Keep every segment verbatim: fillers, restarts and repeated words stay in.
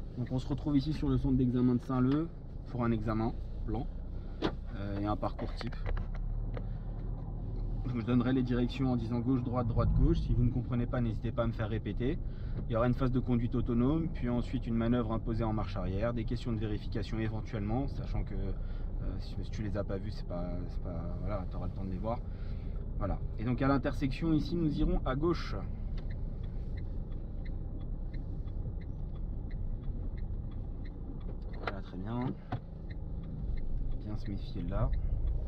Donc on se retrouve ici sur le centre d'examen de Saint-Leu pour un examen blanc euh, et un parcours type. Je vous donnerai les directions en disant gauche, droite, droite, gauche. Si vous ne comprenez pas, n'hésitez pas à me faire répéter. Il y aura une phase de conduite autonome, puis ensuite une manœuvre imposée en marche arrière, des questions de vérification éventuellement, sachant que euh, si, si tu les as pas vues, c'est pas, pas, voilà, tu auras le temps de les voir. Voilà. Et donc à l'intersection ici, nous irons à gauche. Voilà, très bien. Bien se méfier de là.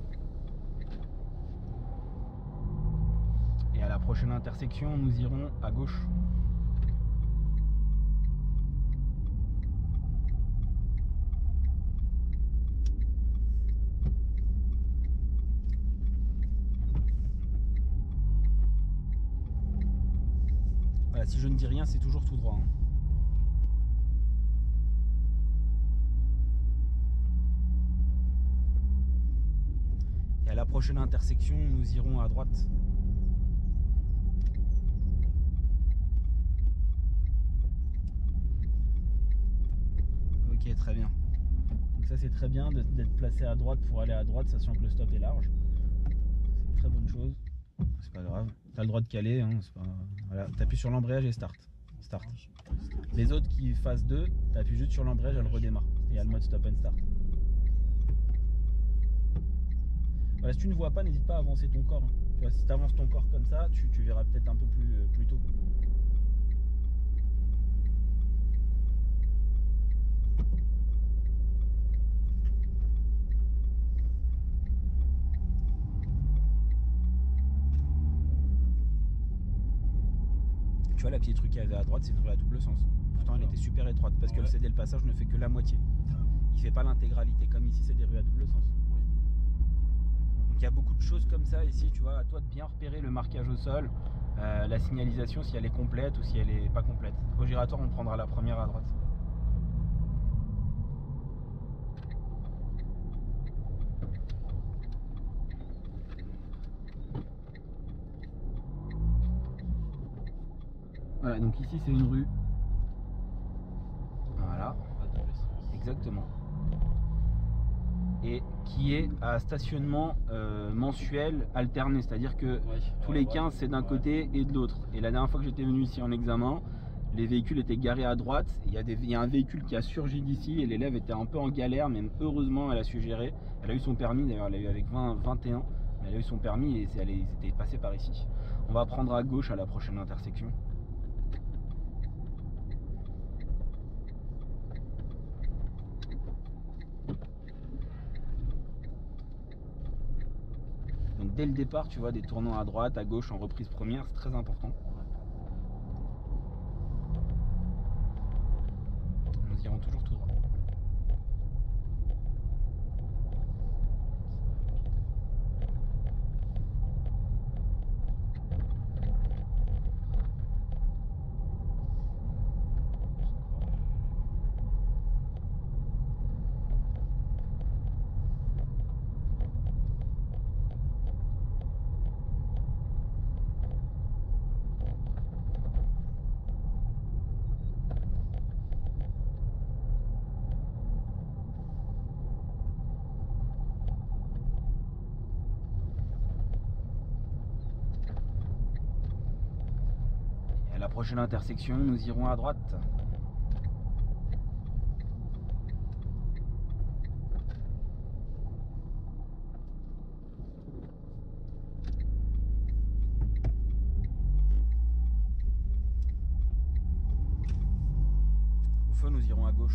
Et à la prochaine intersection, nous irons à gauche. Voilà, si je ne dis rien, c'est toujours tout droit. Hein. Et à la prochaine intersection, nous irons à droite. Ok, très bien. Donc ça c'est très bien d'être placé à droite pour aller à droite, sachant que le stop est large. C'est une très bonne chose. C'est pas grave. T'as le droit de caler. Hein, pas... Voilà. T'appuies sur l'embrayage et start. Start. Les autres qui phase deux, t'appuies juste sur l'embrayage, elle redémarre. Et il y a le mode stop and start. Voilà, si tu ne vois pas, n'hésite pas à avancer ton corps. Tu vois, si tu avances ton corps comme ça, tu, tu verras peut-être un peu plus, euh, plus tôt. Tu vois, la pied truc qu'il y avait à droite, c'est une rue à double sens. Pourtant, elle était super étroite parce que ouais. Le C D, le passage ne fait que la moitié. Il fait pas l'intégralité. Comme ici, c'est des rues à double sens. Oui. Donc, il y a beaucoup de choses comme ça ici. Tu vois, à toi de bien repérer le marquage au sol, euh, la signalisation, si elle est complète ou si elle est pas complète. Au giratoire, on prendra la première à droite. Voilà, donc ici c'est une rue. Voilà. Exactement. Et qui est à stationnement euh, mensuel alterné, c'est-à-dire que ouais, tous les quinze c'est d'un ouais. côté et de l'autre. Et la dernière fois que j'étais venu ici en examen, les véhicules étaient garés à droite. Il y a, des, il y a un véhicule qui a surgi d'ici et l'élève était un peu en galère, mais heureusement elle a su gérer. Elle a eu son permis, d'ailleurs elle a eu avec vingt, vingt et un, mais elle a eu son permis et elle était passée par ici. On va prendre à gauche à la prochaine intersection. Donc dès le départ, tu vois, des tournants à droite, à gauche, en reprise première, c'est très important. Nous irons toujours tout droit. La prochaine intersection, nous irons à droite. Au fond, nous irons à gauche.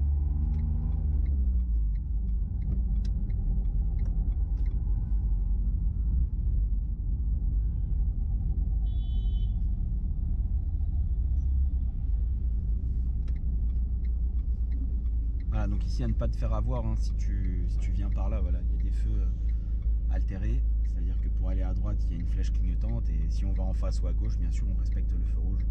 Voilà, donc ici à ne pas te faire avoir hein, si, tu, si tu viens par là, voilà, il y a des feux euh, altérés, c'est-à-dire que pour aller à droite il y a une flèche clignotante et si on va en face ou à gauche, bien sûr on respecte le feu rouge.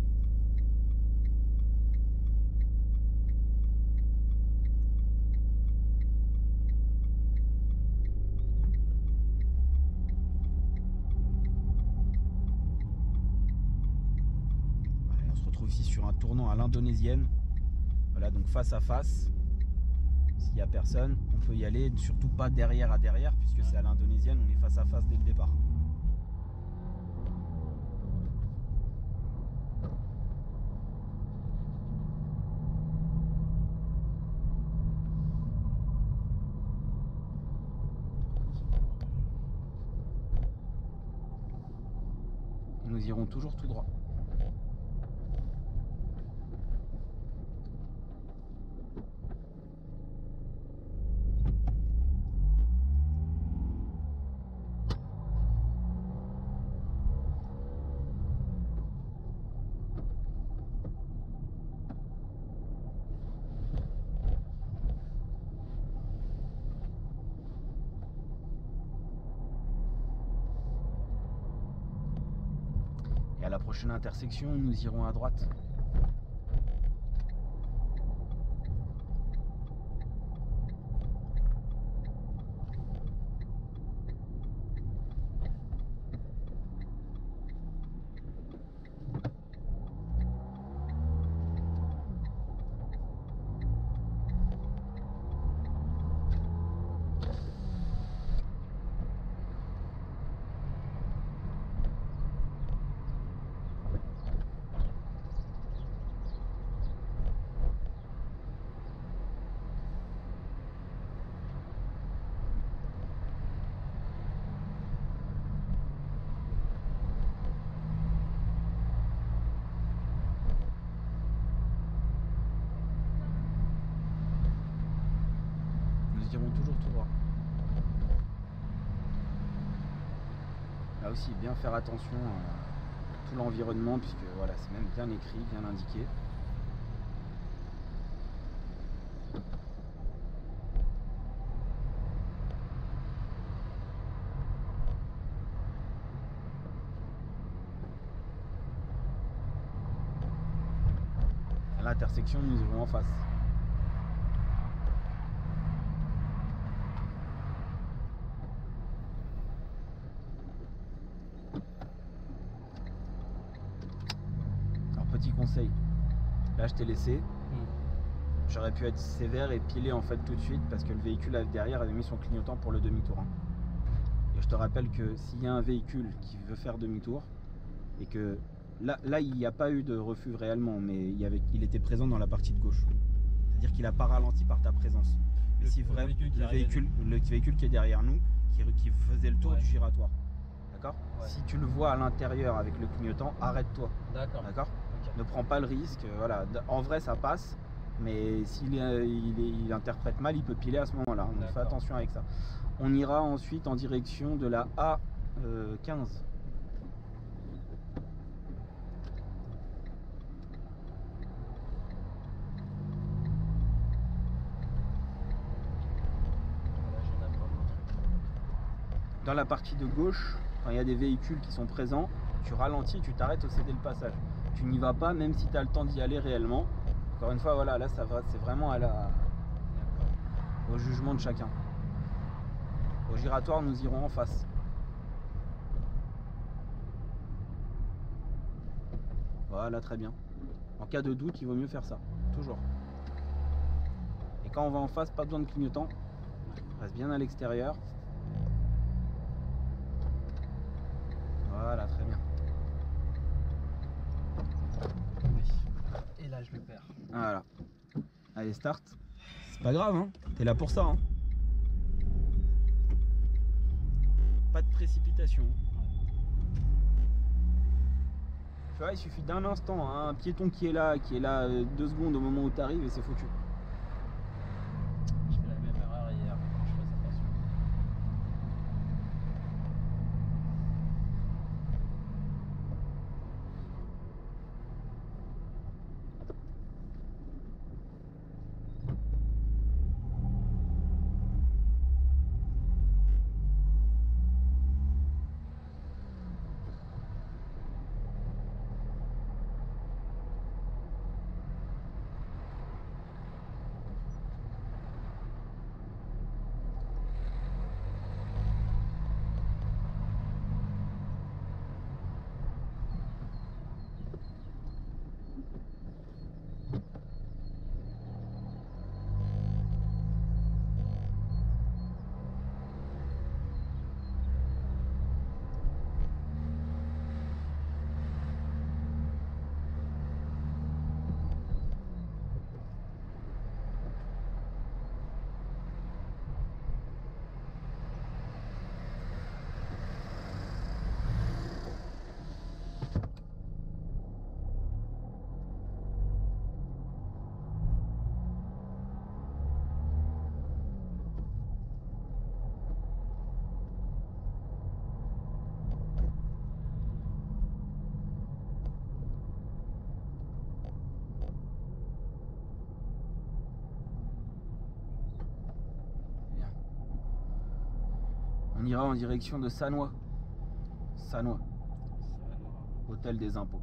Voilà, on se retrouve ici sur un tournant à l'indonésienne. Voilà, donc face à face, s'il n'y a personne, on peut y aller, surtout pas derrière à derrière, puisque c'est à l'indonésienne, on est face à face dès le départ. Nous irons toujours tout droit. À la prochaine intersection, nous irons à droite. Nous irons toujours tout droit. Là aussi, bien faire attention à tout l'environnement, puisque voilà, c'est même bien écrit, bien indiqué. À l'intersection, nous irons en face. Alors, petit conseil, là je t'ai laissé. J'aurais pu être sévère et piler en fait tout de suite parce que le véhicule derrière avait mis son clignotant pour le demi-tour. Hein. Et je te rappelle que s'il y a un véhicule qui veut faire demi-tour et que là, là il n'y a pas eu de refus réellement, mais il, y avait, il était présent dans la partie de gauche. C'est-à-dire qu'il n'a pas ralenti par ta présence. Mais si vraiment le véhicule, le véhicule qui est derrière nous, qui, qui faisait le tour ouais. du giratoire, d'accord ouais. Si tu le vois à l'intérieur avec le clignotant, arrête-toi. D'accord. D'accord. Okay. Ne prends pas le risque. Voilà. En vrai, ça passe. Mais s'il il, il interprète mal, il peut piler à ce moment-là. On fait attention avec ça. On ira ensuite en direction de la A quinze. Dans la partie de gauche, quand il y a des véhicules qui sont présents, tu ralentis, tu t'arrêtes au céder le passage. Tu n'y vas pas, même si tu as le temps d'y aller réellement. Encore une fois, voilà, là ça va, c'est vraiment à la, au jugement de chacun. Au giratoire, nous irons en face. Voilà, très bien. En cas de doute, il vaut mieux faire ça, toujours. Et quand on va en face, pas besoin de clignotant. On reste bien à l'extérieur. Voilà, très bien. Et là, je le perds. Voilà. Allez, start. C'est pas grave, hein. T'es là pour ça, hein. Pas de précipitation. Tu vois, il suffit d'un instant, hein. Un piéton qui est là, qui est là deux secondes au moment où tu arrives et c'est foutu. Je fais la même erreur hier. Je faisais attention. On ira en direction de Sannois. Sannois. Hôtel des impôts.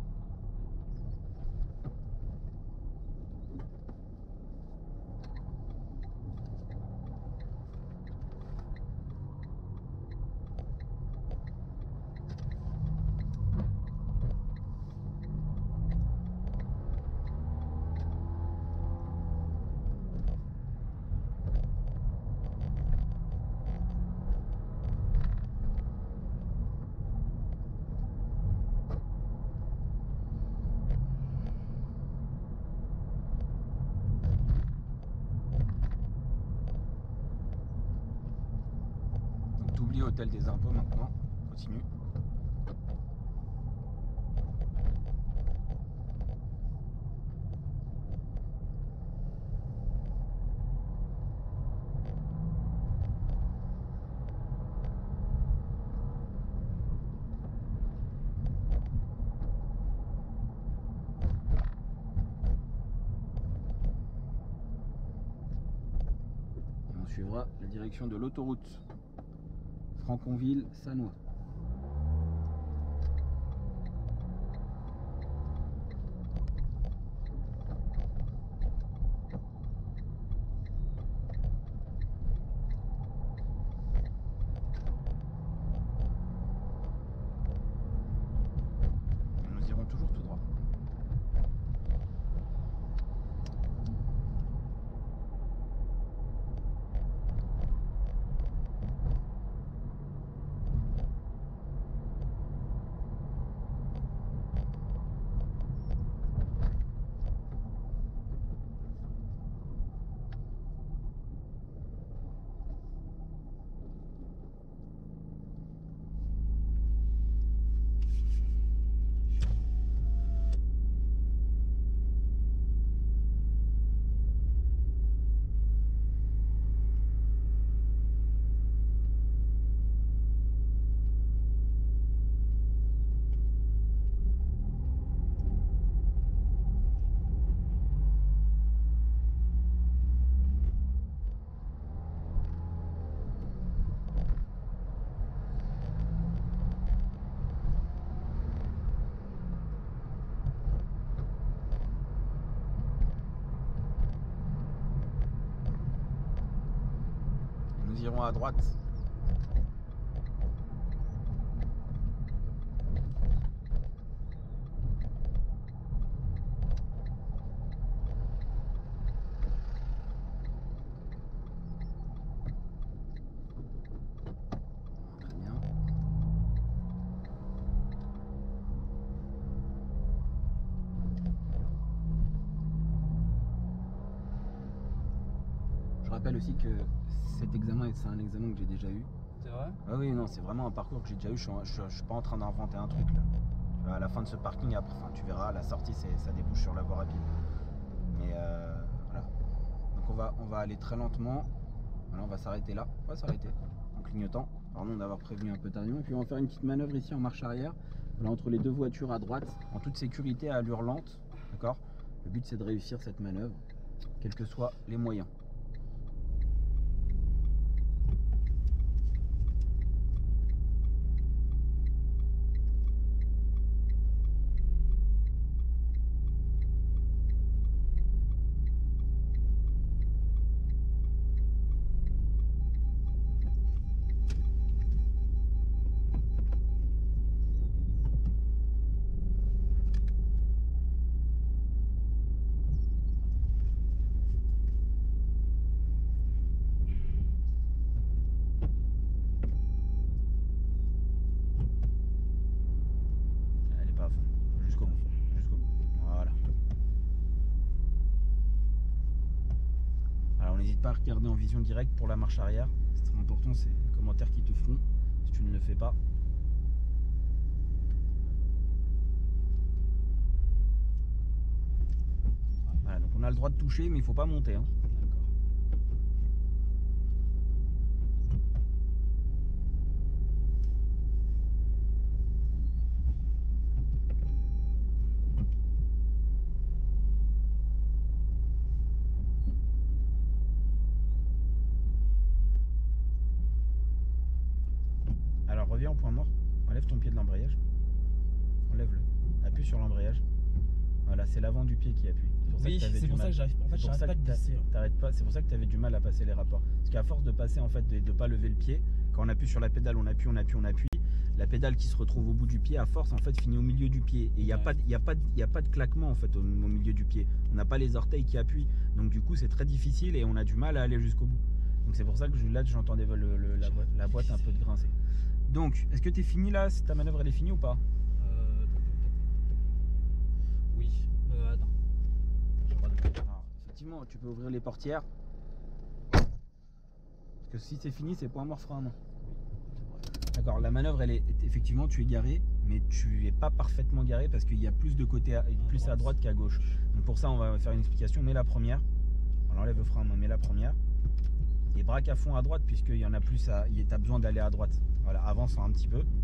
Hôtel des impôts maintenant, continue. Et on suivra la direction de l'autoroute. Franconville, Sannois. Nous irons toujours tout droit. Nous irons à droite. Très bien. Je rappelle aussi que cet examen, c'est un examen que j'ai déjà eu. C'est vrai? Ah oui, non, c'est vraiment un parcours que j'ai déjà eu. Je suis, je, je suis pas en train d'inventer un truc là. À la fin de ce parking, après, enfin, tu verras, à la sortie, ça débouche sur la voie rapide. Mais euh, voilà. Donc on va, on va aller très lentement. Voilà, on va s'arrêter là. On va s'arrêter en clignotant. Pardon d'avoir prévenu un peu tardivement. Et puis on va faire une petite manœuvre ici en marche arrière. Voilà, entre les deux voitures à droite, en toute sécurité à allure lente. D'accord? Le but c'est de réussir cette manœuvre, quels que soient les moyens. Pas regarder en vision directe pour la marche arrière, c'est très important, c'est les commentaires qui te feront si tu ne le fais pas. Voilà, donc on a le droit de toucher mais il faut pas monter hein. au point mort. Enlève ton pied de l'embrayage. Enlève-le. Appuie sur l'embrayage. Voilà, c'est l'avant du pied qui appuie. Oui, c'est pour ça que j'arrive. En fait, j'arrête pas de glisser. T'arrêtes pas. C'est pour ça que tu avais du mal à passer les rapports. Parce qu'à force de passer, en fait, de ne pas lever le pied, quand on appuie sur la pédale, on appuie, on appuie, on appuie. La pédale qui se retrouve au bout du pied, à force, en fait, finit au milieu du pied. Et il n'y a, ouais. a, a, a pas de claquement, en fait, au, au milieu du pied. On n'a pas les orteils qui appuient. Donc, du coup, c'est très difficile et on a du mal à aller jusqu'au bout. Donc, c'est pour ça que je, là, j'entendais le, le, la, la boîte un peu de grincer. Donc, est-ce que tu es fini là? Ta manœuvre, elle est finie ou pas? euh, Oui. Euh, attends. Alors, effectivement, tu peux ouvrir les portières. Parce que si c'est fini, c'est point mort frein à main. D'accord, la manœuvre, elle est effectivement, tu es garé, mais tu es pas parfaitement garé parce qu'il y a plus de côté, à, plus à droite qu'à gauche. Donc pour ça, on va faire une explication. Mets la première. On enlève le frein à main, mets la première. Et braque à fond à droite puisqu'il y en a plus à. Tu as besoin d'aller à droite. Voilà, avance un petit peu.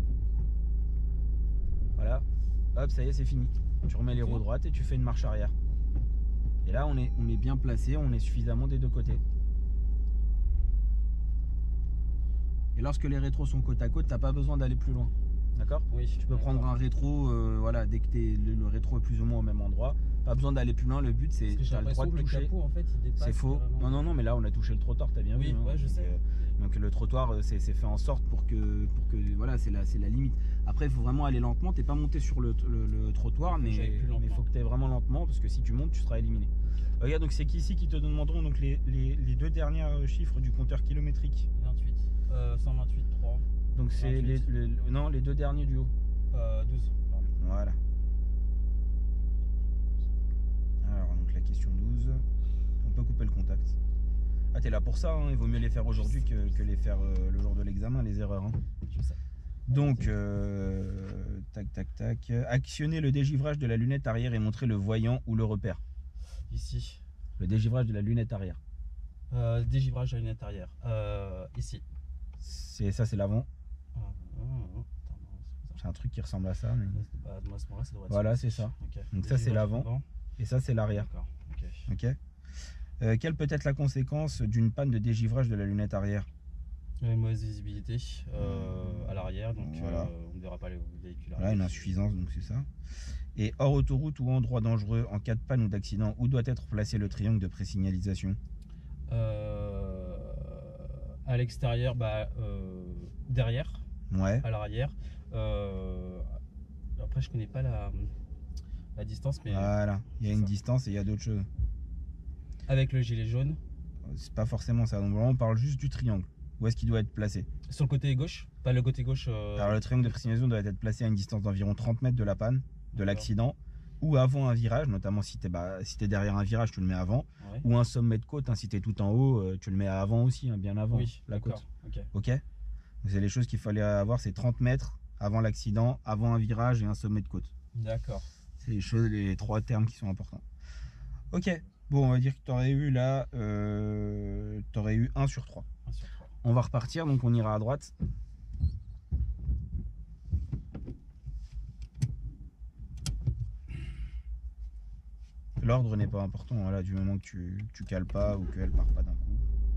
Voilà. Hop, ça y est, c'est fini. Tu remets les roues droites et tu fais une marche arrière. Et là, on est, on est bien placé, on est suffisamment des deux côtés. Et lorsque les rétros sont côte à côte, tu n'as pas besoin d'aller plus loin. D'accord? Oui. Tu peux prendre un rétro, euh, voilà, dès que es, le, le rétro est plus ou moins au même endroit. Pas besoin d'aller plus loin, le but c'est tu as le droit de toucher. En fait, c'est faux. Vraiment... Non, non, non, mais là on a touché le trottoir, t'as bien oui, vu. Oui, hein, ouais, je donc, sais. Euh, donc le trottoir, c'est fait en sorte pour que, pour que voilà, c'est la, la limite. Après, il faut vraiment aller lentement. T'es pas monté sur le, le, le trottoir, mais il faut que tu ailles vraiment lentement parce que si tu montes, tu seras éliminé. Euh, regarde, donc c'est qu'ici qui te demanderont donc les, les, les deux derniers chiffres du compteur kilométrique. vingt-huit. Euh, cent vingt-huit virgule trois. Donc c'est les, les, non, les deux derniers du haut. Euh, douze. Pardon. Voilà. Alors, donc la question douze. On peut couper le contact. Ah, t'es là pour ça, hein. Il vaut mieux les faire aujourd'hui que, que les faire euh, le jour de l'examen, les erreurs. Hein. Je sais. Donc, euh, tac, tac, tac. Actionner le dégivrage de la lunette arrière et montrer le voyant ou le repère. Ici. Le dégivrage de la lunette arrière. Euh, dégivrage de la lunette arrière. Euh, ici. C'est ça, c'est l'avant. Oh, oh, oh. C'est un truc qui ressemble à ça. Mais... Bah, à ce moment-là, ça devrait être voilà, c'est ça. Okay. Donc ça, c'est l'avant. Et ça, c'est l'arrière. D'accord. Ok. Ok. Euh, quelle peut être la conséquence d'une panne de dégivrage de la lunette arrière? Une mauvaise visibilité euh, à l'arrière, donc voilà. euh, on ne verra pas les véhicules. Voilà, une insuffisance, donc c'est ça. Et hors autoroute ou endroit dangereux, en cas de panne ou d'accident, où doit être placé le triangle de présignalisation? euh, À l'extérieur, bah, euh, derrière, ouais. à l'arrière. Euh, après, je connais pas la, la distance, mais voilà, il y a une ça. distance et il y a d'autres choses. Avec le gilet jaune. C'est pas forcément ça. Donc vraiment, on parle juste du triangle. Où est-ce qu'il doit être placé? Sur le côté gauche, pas le côté gauche. Euh... Alors le triangle de présignalisation doit être placé à une distance d'environ trente mètres de la panne, de l'accident, ou avant un virage, notamment si tu es, bah, si t'es derrière un virage, tu le mets avant, ouais. Ou un sommet de côte, hein, si tu es tout en haut, euh, tu le mets avant aussi, hein, bien avant, oui, la côte. Ok. Ok. C'est les choses qu'il fallait avoir, c'est trente mètres avant l'accident, avant un virage et un sommet de côte. D'accord. C'est les choses, les trois termes qui sont importants. Ok. Bon, on va dire que tu aurais eu là, euh, tu aurais eu un sur trois. un sur trois. On va repartir, donc on ira à droite. L'ordre n'est pas important, voilà, du moment que tu, tu cales pas ou qu'elle part pas d'un coup.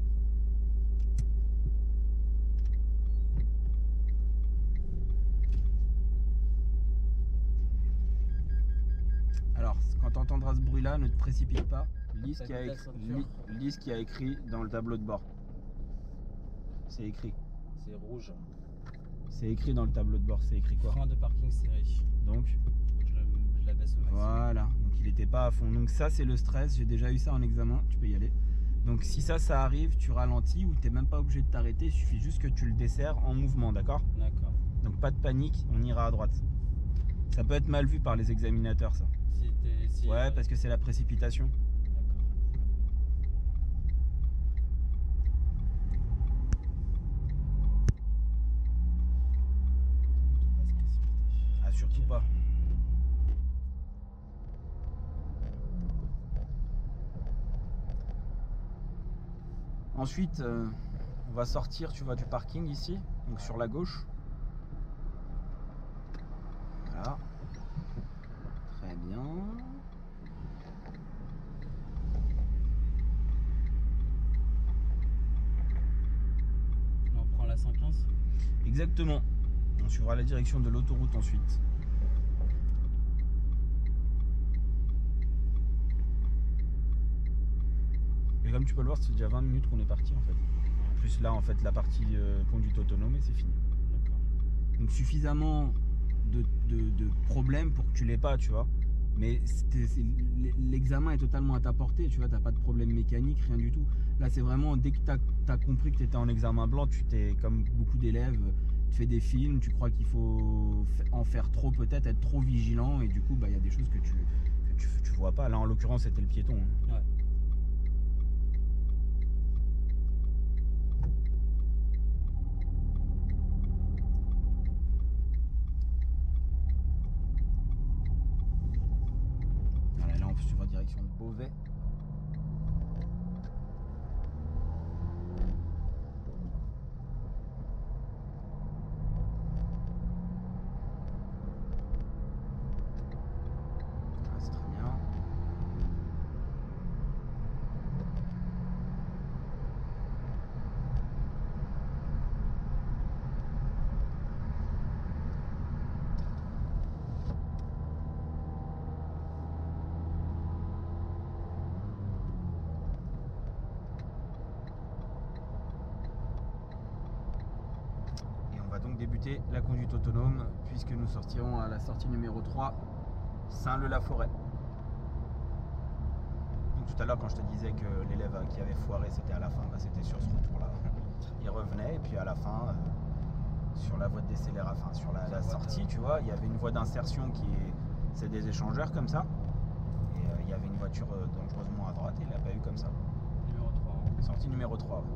Alors, quand tu entendras ce bruit-là, ne te précipite pas. Lis ce qu'il y, y a écrit dans le tableau de bord. C'est écrit. C'est rouge. C'est écrit dans le tableau de bord. C'est écrit quoi? Frein de parking serré. Donc faut que je, la, je la baisse au maximum. Voilà. Donc il n'était pas à fond. Donc ça, c'est le stress. J'ai déjà eu ça en examen. Tu peux y aller. Donc si ça, ça arrive, tu ralentis ou tu n'es même pas obligé de t'arrêter. Il suffit juste que tu le desserres en mouvement. D'accord? D'accord. Donc pas de panique. On ira à droite. Ça peut être mal vu par les examinateurs, ça. Si si ouais, euh... parce que c'est la précipitation. Ah, surtout pas. Ensuite, euh, on va sortir, tu vois, du parking ici, donc sur la gauche. Voilà. Très bien. On prend la cent quinze. Exactement. On suivra la direction de l'autoroute ensuite. Et comme tu peux le voir, c'est déjà vingt minutes qu'on est parti en fait. Plus là en fait la partie euh, conduite autonome et c'est fini. Donc suffisamment de, de, de problèmes pour que tu l'aies pas, tu vois. Mais l'examen est totalement à ta portée, tu vois, t'as pas de problème mécanique, rien du tout. Là c'est vraiment dès que tu as compris que tu étais en examen blanc, tu t'es comme beaucoup d'élèves, tu fais des films, tu crois qu'il faut en faire trop peut-être, être trop vigilant et du coup bah il y a des choses que tu, que tu, tu vois pas. Là en l'occurrence c'était le piéton. Hein. Ouais. Voilà, là on suivra direction de Beauvais. Donc débuter la conduite autonome puisque nous sortirons à la sortie numéro trois, Saint-Leu-la-Forêt. Donc tout à l'heure quand je te disais que l'élève qui avait foiré c'était à la fin, bah, c'était sur ce retour là. Il revenait et puis à la fin euh, sur la voie de décélération, enfin sur la, la sortie tu vois, il y avait une voie d'insertion qui est, c'est des échangeurs comme ça. Et euh, il y avait une voiture euh, dangereusement à droite et il l'a pas eu comme ça. Numéro trois. Hein. Sortie numéro trois. Ouais.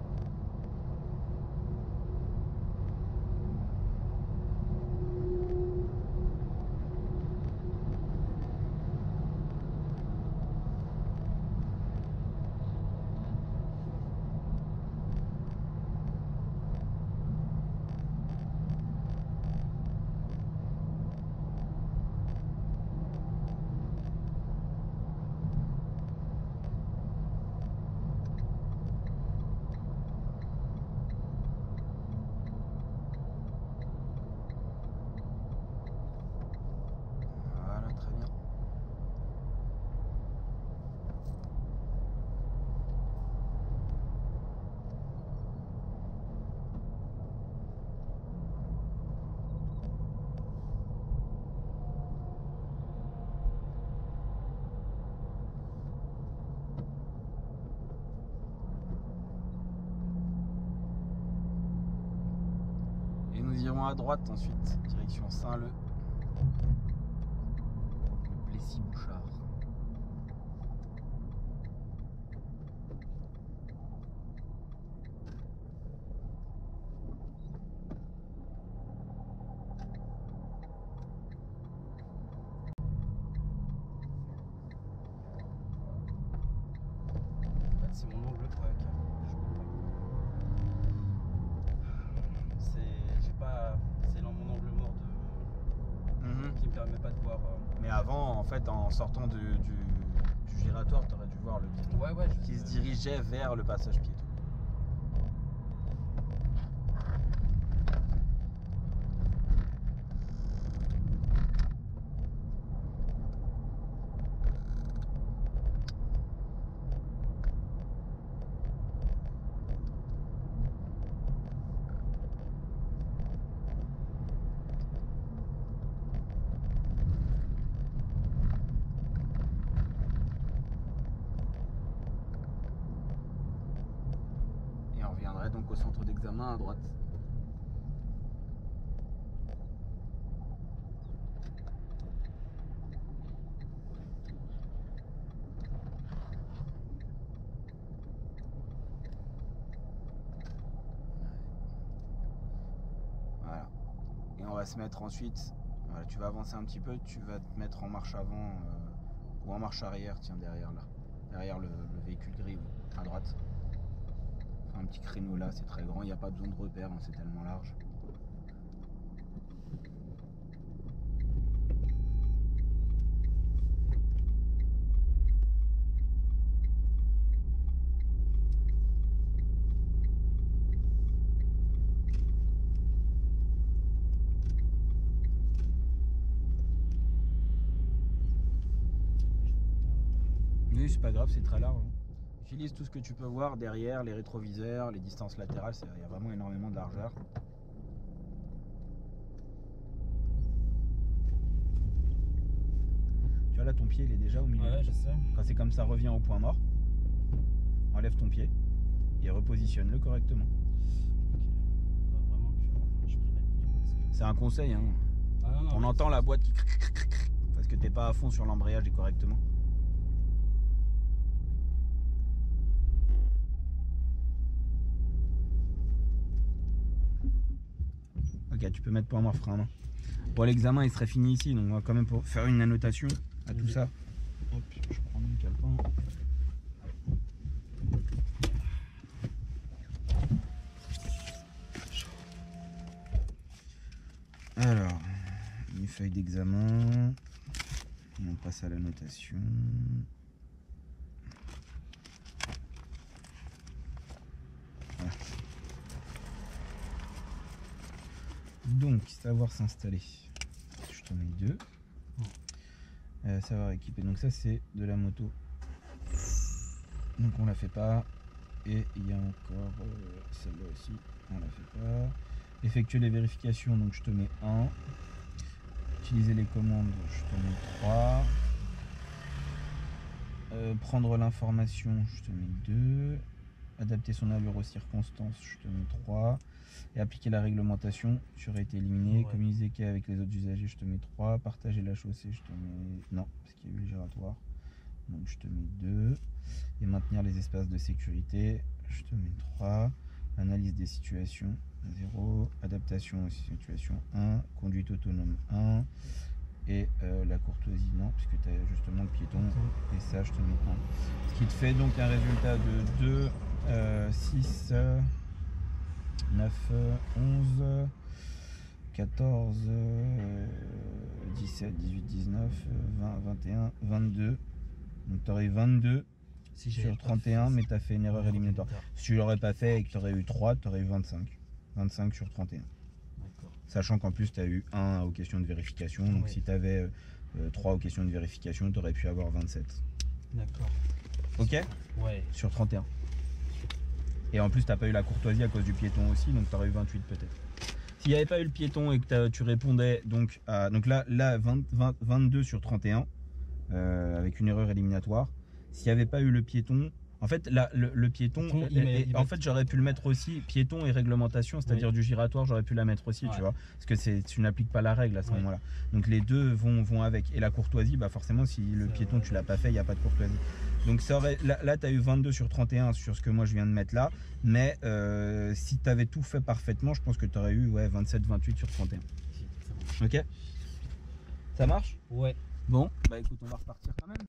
Nous irons à droite ensuite, direction Saint-Leu, Plessis-Bouchard. C'est mon angle correct. C'est mon angle mort de... mmh. qui me permet pas de voir. Euh... Mais avant, en fait, en sortant de, du, du giratoire, tu aurais dû voir le piéton ouais, ouais, qui je... se dirigeait vers le passage piéton. Donc au centre d'examen à droite. Voilà. Et on va se mettre ensuite, voilà, tu vas avancer un petit peu, tu vas te mettre en marche avant euh, ou en marche arrière, tiens derrière là, derrière le, le véhicule gris à droite. Un petit créneau là, c'est très grand, il n'y a pas besoin de repère, hein, c'est tellement large. Oui, c'est pas grave, c'est très large. Hein. Utilise tout ce que tu peux voir derrière, les rétroviseurs, les distances latérales, il y a vraiment énormément de largeur. Tu vois là, ton pied il est déjà au milieu. Ouais, je sais. Quand c'est comme ça, reviens au point mort. Enlève ton pied et repositionne-le correctement. Ok. Faut vraiment que je prenne l'habitude parce que... C'est un conseil. Hein. Ah, non, non, On entend la boîte qui parce que t'es pas à fond sur l'embrayage et correctement. Ok, tu peux mettre point mort frein à main. Bon, l'examen il serait fini ici, donc on va quand même pour faire une annotation à tout ça. Hop, je prends mon calepin. Alors, une feuille d'examen. Et on passe à la notation. Voilà. Donc, savoir s'installer. Je te mets deux. Euh, savoir équiper. Donc ça, c'est de la moto. Donc on la fait pas. Et il y a encore euh, celle-là aussi. On la fait pas. Effectuer les vérifications. Donc je te mets un. Utiliser les commandes. Je te mets trois. Euh, prendre l'information. Je te mets deux. Adapter son allure aux circonstances. Je te mets trois. Et appliquer la réglementation, tu aurais été éliminé. Ouais. Communiquer avec les autres usagers, je te mets trois. Partager la chaussée, je te mets... Non, parce qu'il y a eu le giratoire. Donc je te mets deux. Et maintenir les espaces de sécurité, je te mets trois. Analyse des situations, zéro. Adaptation aux situations, un. Conduite autonome, un. Et euh, la courtoisie, non, puisque tu as justement le piéton. Okay. Et ça, je te mets un. Ce qui te fait donc un résultat de deux, euh, six... neuf, onze, quatorze, dix-sept, dix-huit, dix-neuf, vingt, vingt et un, vingt-deux. Donc tu aurais eu vingt-deux si sur trente et un, mais tu as fait une erreur éliminatoire. Si tu l'aurais pas fait et que tu aurais eu trois, tu aurais eu vingt-cinq. vingt-cinq sur trente et un. Sachant qu'en plus tu as eu un aux questions de vérification. Donc oui. Si tu avais euh, trois aux questions de vérification, tu aurais pu avoir vingt-sept. D'accord. Ok. Ouais. Sur trente et un. Et en plus, tu n'as pas eu la courtoisie à cause du piéton aussi, donc tu aurais eu vingt-huit peut-être. S'il n'y avait pas eu le piéton et que tu répondais, donc, à, donc là, là vingt, vingt, vingt-deux sur trente et un, euh, avec une erreur éliminatoire. S'il n'y avait pas eu le piéton, en fait, là, le, le piéton, piéton il, il, il, en fait, j'aurais pu le mettre aussi, piéton et réglementation, c'est-à-dire oui. Du giratoire, j'aurais pu la mettre aussi, ouais. Tu vois, parce que tu n'appliques pas la règle à ce ouais. moment-là. Donc les deux vont, vont avec. Et la courtoisie, bah forcément, si le piéton, vrai. Tu l'as pas fait, il n'y a pas de courtoisie. Donc ça aurait, là, là tu as eu vingt-deux sur trente et un sur ce que moi je viens de mettre là. Mais euh, si tu avais tout fait parfaitement, je pense que tu aurais eu ouais, vingt-sept vingt-huit sur trente et un. Ok. Ça marche? Ouais. Bon, bah écoute, on va repartir quand même.